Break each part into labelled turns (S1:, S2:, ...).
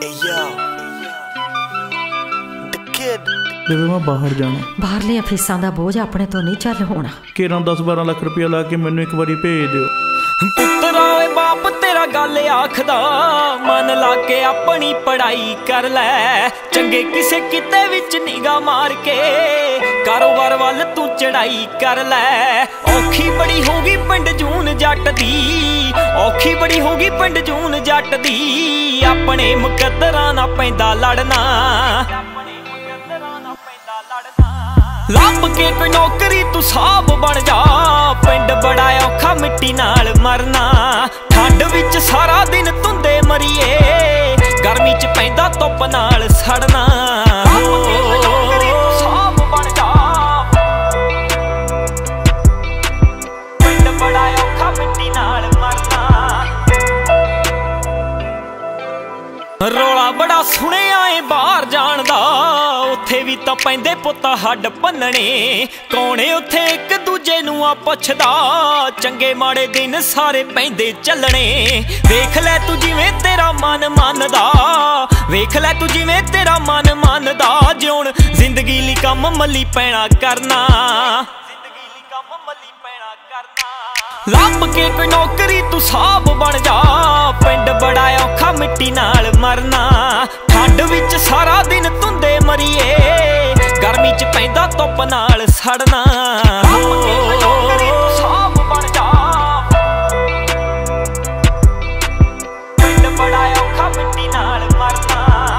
S1: ਜਿਵੇਂ ਮੈਂ ਬਾਹਰ ਜਾਣਾ,
S2: ਬਾਹਰਲੀਆਂ ਫੀਸਾਂ ਦਾ ਬੋਝ ਆਪਣੇ ਤੋਂ ਨਹੀਂ ਚੱਲ ਹੋਣਾ।
S1: ਕਿਰਾਂ 10-12 ਲੱਖ ਰੁਪਇਆ ਲਾ ਕੇ ਮੈਨੂੰ ਇੱਕ ਵਾਰੀ ਭੇਜ ਦਿਓ।
S3: ਪੁੱਤਰਾ ਓਏ ਬਾਪ ਤੇਰਾ ਗੱਲ ਆਖਦਾ, ਮਨ ਲਾ ਕੇ ਆਪਣੀ ਪੜ੍ਹਾਈ ਕਰ ਲੈ। ਚੰਗੇ ਕਿਸੇ ਕਿਤੇ ਵਿੱਚ ਨਿਗਾਹ ਮਾਰ ਕੇ ਕਾਰੋਬਾਰ ਵੱਲ ਤੂੰ ਚੜਾਈ ਕਰ ਲੈ। ਔਖੀ ਬੜੀ ਹੋਗੀ ਪਿੰਡ ਜੂਨ ਜੱਟ ਦੀ, ਔਖੀ ਬੜੀ ਹੋਗੀ ਪਿੰਡ ਜੂਨ ਜੱਟ ਦੀ। ਆਪਣੇ ਮੁਕੱਦਰਾਂ ਨਾਲ ਪੈਂਦਾ ਲੜਨਾ, ਲੱਭ ਕੇ ਕੋਈ ਨੌਕਰੀ ਤੂੰ ਸਾਬ ਬਣ ਜਾ। ਪਿੰਡ ਬੜਾ ਔਖਾ ਮਿੱਟੀ ਨਾਲ ਮਰਨਾ, ਠੰਡ ਵਿੱਚ ਸਾਰਾ ਦਿਨ ਧੁੰਦੇ ਮਰੀਏ। ਗਰਮੀ ਚ ਪੈਂਦਾ ਧੁੱਪ ਨਾਲ ਸੜਨਾ। ਸਾਬ ਬਣ ਜਾ, ਪਿੰਡ ਬੜਾ ਔਖਾ ਮਿੱਟੀ ਨਾਲ ਮਰਨਾ। ਰੌਲਾ ਬੜਾ ਸੁਣਿਆ ਏ ਬਾਹਰ ਜਾਣ ਦਾ, ਉੱਥੇ ਵੀ ਤਾਂ ਪੈਂਦੇ ਪੁੱਤ ਹੱਡ ਭੰਨਣੇ। ਕੌਣ ਉੱਥੇ ਇੱਕ ਦੂਜੇ ਨੂੰ ਆ ਪੁੱਛਦਾ, ਚੰਗੇ ਮਾੜੇ ਦਿਨ ਸਾਰੇ ਪੈਂਦੇ ਚੱਲਣੇ। ਵੇਖ ਲੈ ਤੂੰ ਜਿਵੇਂ ਤੇਰਾ ਮਨ ਮੰਨਦਾ, ਵੇਖ ਲੈ ਤੂੰ ਜਿਵੇਂ ਤੇਰਾ ਮਨ ਮੰਨਦਾ। ਜਿਉਣ ਜ਼ਿੰਦਗੀ ਲਈ ਕੰਮ ਮੱਲੀ ਪੈਣਾ ਕਰਨਾ, ਜ਼ਿੰਦਗੀ ਲਈ ਕੰਮ ਮੱਲੀ ਪੈਣਾ ਕਰਨਾ। ਲੱਭ ਕੇ ਕੋਈ ਨੌਕਰੀ ਤੂੰ ਸਾਬ ਬਣ ਜਾ। ਪਿੰਡ ਬੜਾ ਔਖਾ ਮਿੱਟੀ ਨਾਲ ਮਰਨਾ, ਠੰਡ ਵਿੱਚ ਸਾਰਾ ਦਿਨ ਧੁੰਦੇ ਮਰੀਏ। ਗਰਮੀ ਚ ਪੈਂਦਾ ਧੁੱਪ ਨਾਲ ਸੜਨਾ। ਸਾਬ ਬਣ ਜਾ, ਪਿੰਡ ਬੜਾ ਔਖਾ ਮਿੱਟੀ ਨਾਲ ਮਰਨਾ।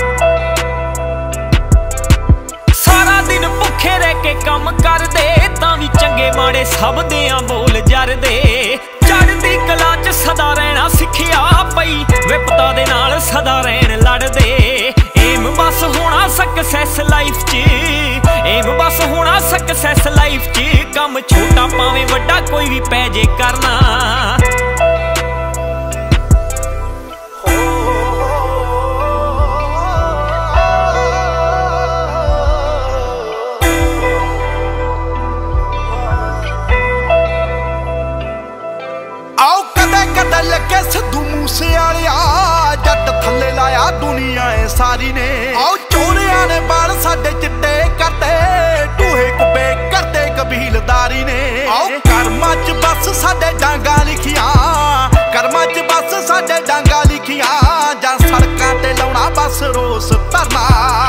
S3: ਸਾਰਾ ਦਿਨ ਭੁੱਖੇ ਰਹਿ ਕੇ ਕੰਮ ਕਰਦੇ, ਤਾਂ ਵੀ ਚੰਗੇ ਮਾੜੇ ਸਭ ਦਿਆਂ ਬੋਲ ਜਰਦੇ। ਚੜ੍ਹਦੀ ਕਲਾ ਚ ਸਦਾ ਰਹਿਣਾ ਸਿੱਖਿਆ ਪਈ, ਵਿਪਤਾ ਦੇ ਨਾਲ ਸਦਾ ਰਹਿਣ ਲੜਦੇ। ਏਮ ਬਸ ਹੋਣਾ ਸਕਸੈਸ ਲਾਈਫ ਚ, ਏਮ ਬਸ ਹੋਣਾ ਸਕਸੈਸ ਲਾਈਫ ਚ। ਕੰਮ ਛੋਟਾ ਭਾਵੇਂ ਵੱਡਾ ਕੋਈ ਵੀ ਪੈ ਜੇ ਕਰਨਾ।
S4: ਆਓ ਕਦੇ ਕਦੇ ਲੱਗੇ ਸਿੱਧੂ ਮੂਸੇ ਵਾਲਿਆ, ਜੱਟ ਥੱਲੇ ਲਾਇਆ ਦੁਨੀਆ ਏ ਸਾਰੀ ਨੇ। ਆਓ ਚੋਰਿਆਂ ਨੇ ਬਾਲ ਸਾਡੇ ਚਿੱਟੇ ਕਰਦੇ, ਟੂਹੇ ਕੁੱਬੇ ਕਰਦੇ ਕਬੀਲਦਾਰੀ ਨੇ। ਆਓ ਕਰਮਾਂ ਚ ਬਸ ਸਾਡੇ ਡਾਂਗਾਂ ਲਿਖੀਆਂ, ਕਰਮਾਂ ਚ ਬਸ ਸਾਡੇ ਡਾਂਗਾਂ ਲਿਖੀਆਂ। ਜਾਂ ਸੜਕਾਂ ਤੇ ਲਾਉਣਾ ਬਸ ਰੋਸ ਧਰਨਾ।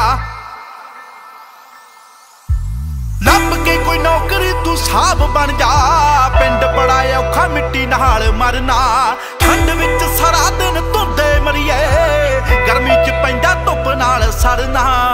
S4: ਲੱਭ ਕੇ ਕੋਈ ਨੌਕਰੀ ਤੂੰ ਸਾਬ ਬਣ ਜਾ। ਪਿੰਡ ਬੜਾ ਔਖਾ ਮਿੱਟੀ ਨਾਲ ਮਰਨਾ, ਠੰਡ ਵਿੱਚ ਸਾਰਾ ਦਿਨ ਧੁੰਦੇ ਮਰੀਏ। ਗਰਮੀ ਚ ਪੈਂਦਾ ਧੁੱਪ ਨਾਲ ਸੜਨਾ।